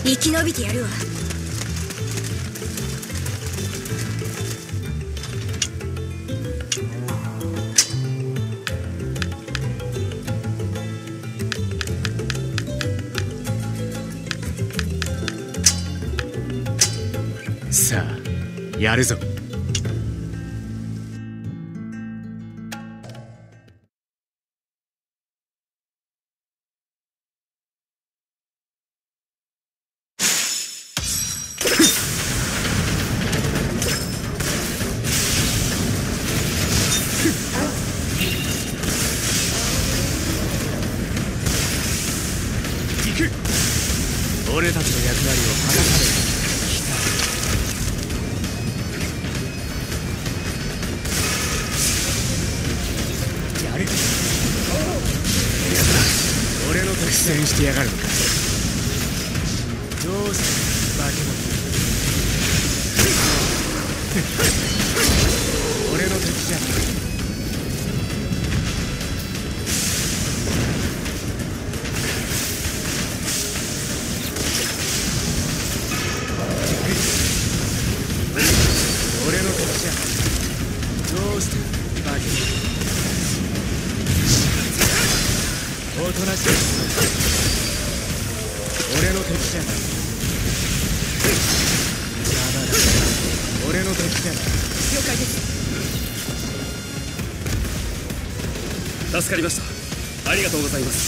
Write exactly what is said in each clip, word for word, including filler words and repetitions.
生き延びてやるわ。 さあやるぞ。俺たちの役割を果たされる。やる。俺の苦戦してやがるのか。どうした化け物。俺の敵じゃない。俺の敵じゃない。どうした化け物。おとなしい。俺の敵じゃない。邪魔だ。俺の敵じゃない。 了解です。 助かりました。ありがとうございます。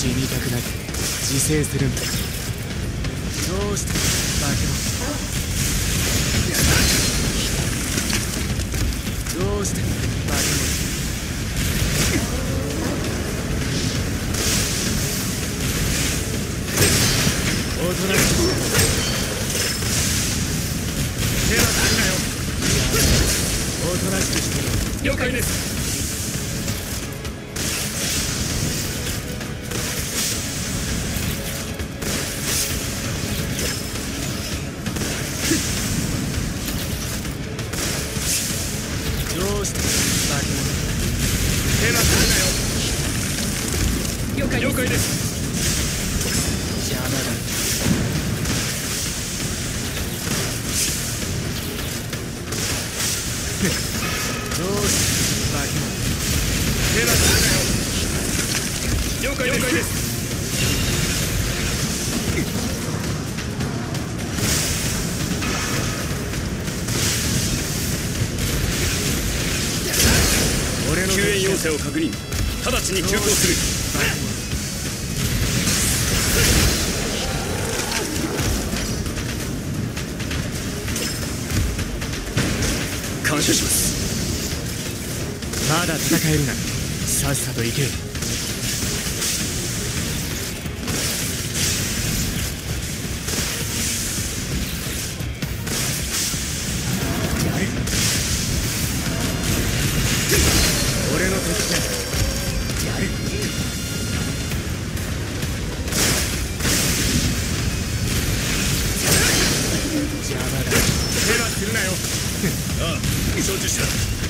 死にたくなくて自制するんだ。どうした化け物。どうして化け物。おとなしく手はするなよ。おとなしくしてろ。 了解です。 どうして化け物。手はするなよ。 了解です。 了解です。 邪魔だ。どうして化け物。手はするなよ。 了解了解です。 俺の救援要請を確認。直ちに急行する。感謝します。 まだ戦えるならさっさと行け。やる。俺の敵じゃない。やる。邪魔だ。手はするなよ。 ああ、承知した。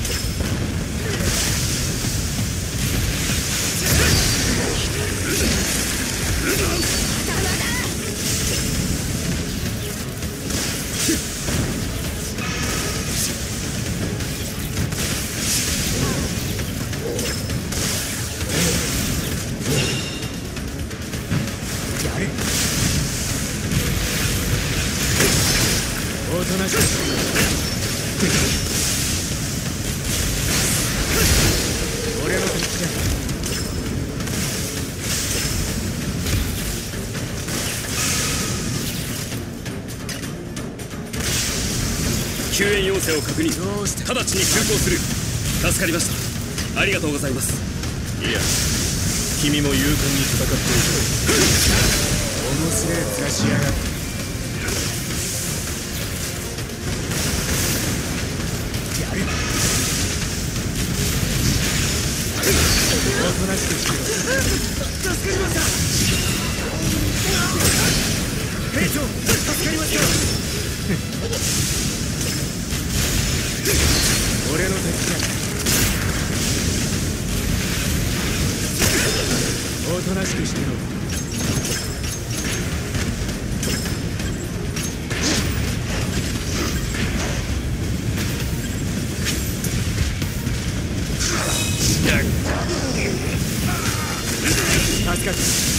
やる。おとなしく。俺の敵じゃない。 救援要請を確認。 どうして直ちに急行する。助かりました。ありがとうございます。いや、君も勇敢に戦っている。 面白い面しやがって。やる。おとなしくしてろ。助かりました。兵長、助かりました。俺の敵じゃない。おとなしくしてろ。 助かった。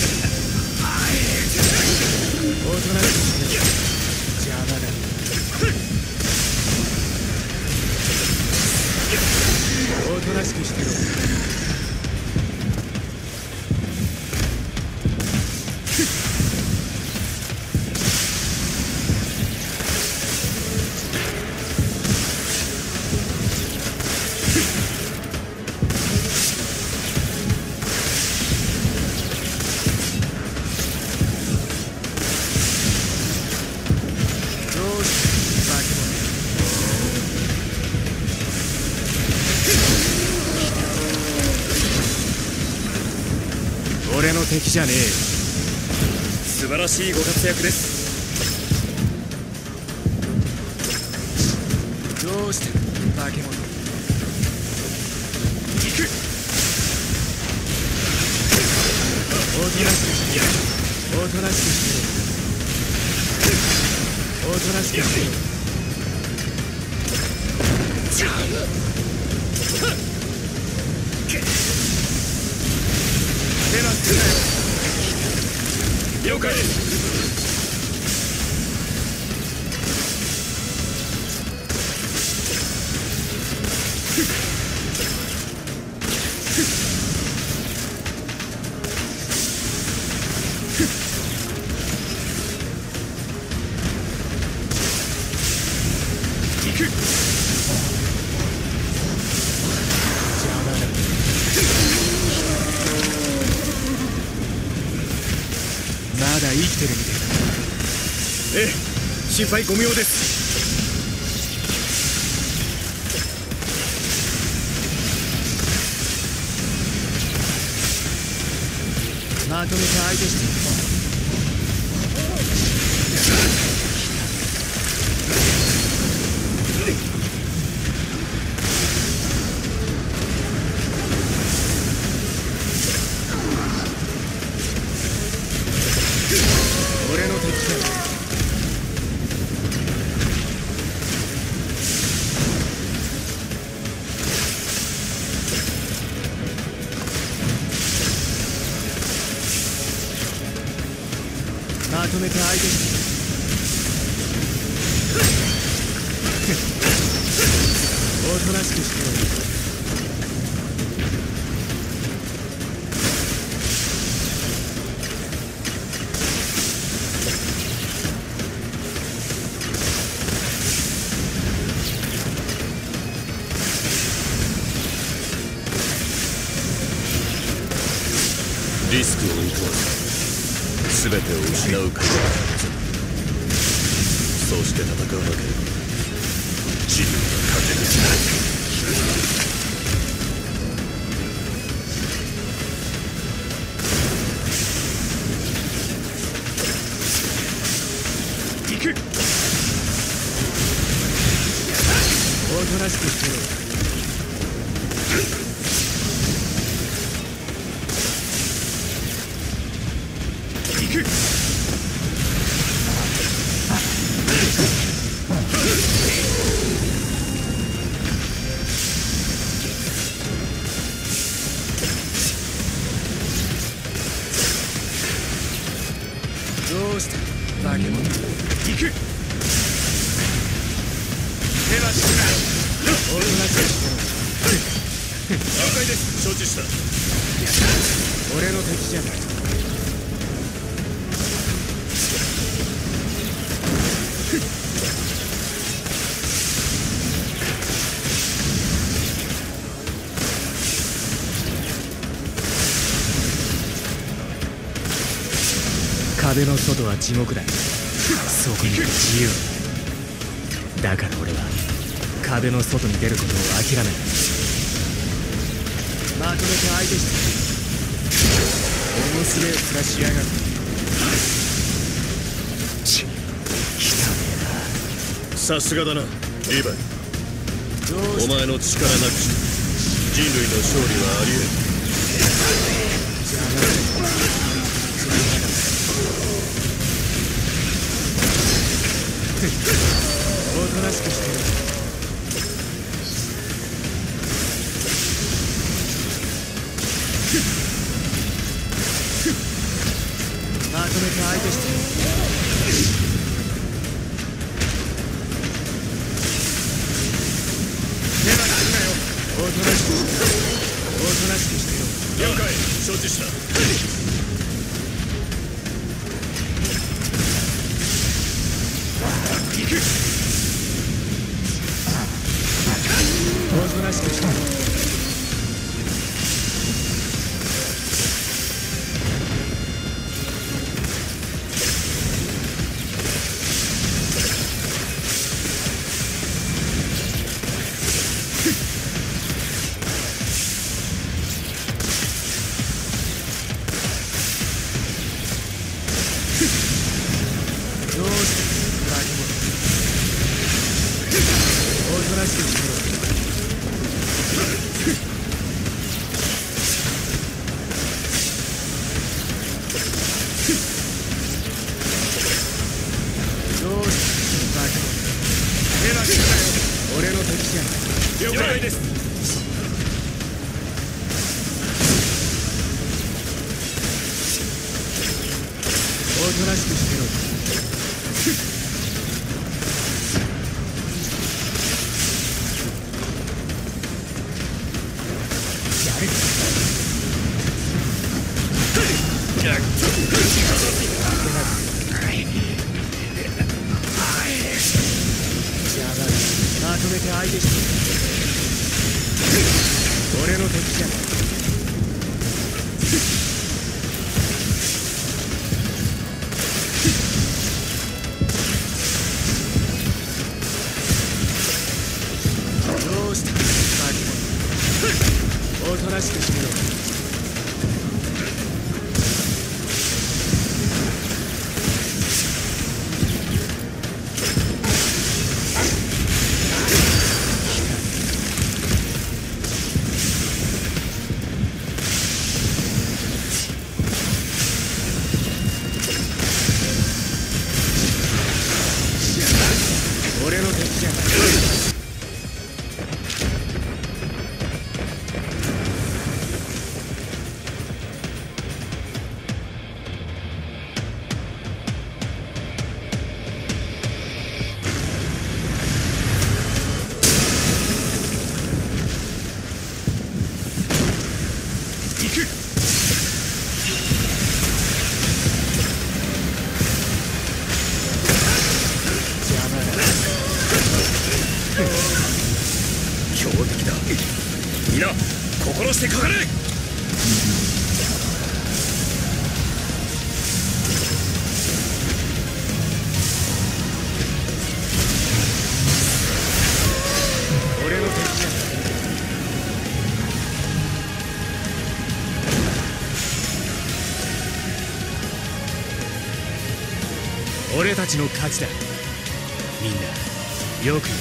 おとなしくしてろ。邪魔だ。おとなしくしてろ。俺の敵じゃねえよ。 素晴らしいご活躍です。 どうした化け物。行く。おとなしくしてろ。おとなしくしてろ。おとなしくしてろ。手なすなよ。了解です。行く。まだ生きてるみたいだ。ええ、心配ご無用です。まとめて相手している。俺の敵だ。まとめて相手しておとなしくしておる。 リスクを負うと全てを失う覚悟だ。そうして戦わなければ人類は勝てない。行く。おとなしくしてろ。行く。どうした化け物。行く。手はしない。おとなしくしてろ。了解です。承知した。俺の敵じゃない。壁の外は地獄だ。そこに自由だから俺は壁の外に出ることを諦めない。まとめて相手して面白い面しやがる。ち、来たねえな。さすがだなリヴァイ。お前の力なくして人類の勝利はありえん。おとなしくしてる。 まとめて相手して手がつくなよ。おとなしくおとなしくしてろ。 了解、承知した。行く。 おとなしくしてろ。俺の敵じゃない。 了解です。 おとなしくしてろ。やる。まとめて相手して俺の敵じゃない。どうしたバキモン。おとなしくしてろ。俺の敵じゃない。 行く。強敵だ。皆心してかかれ。 俺の敵じゃない。俺たちの勝ちだ。みんなよくやった。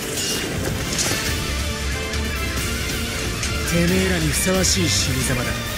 てめえらにふさわしい死に様だ。